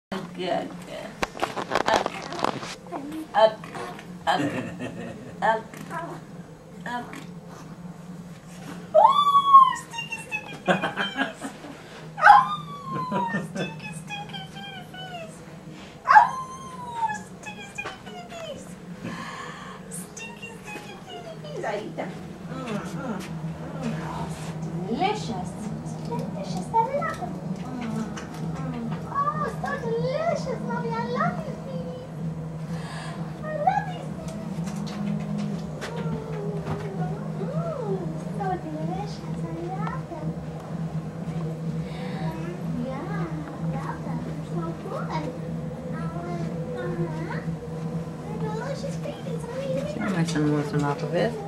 Good, good. Up, up, up, up. Oh, sticky, sticky face. Oh, sticky, sticky face. Oh, sticky, sticky face. Sticky, sticky face. Ahí está. Oh, it's delicious. It's delicious. I love it. Oh, so delicious, Mommy. I love these babies. I love these babies. So delicious. I love them. Yeah, I love them. They're so good. They're delicious babies. Trzymaj ten mocno na to, wiesz?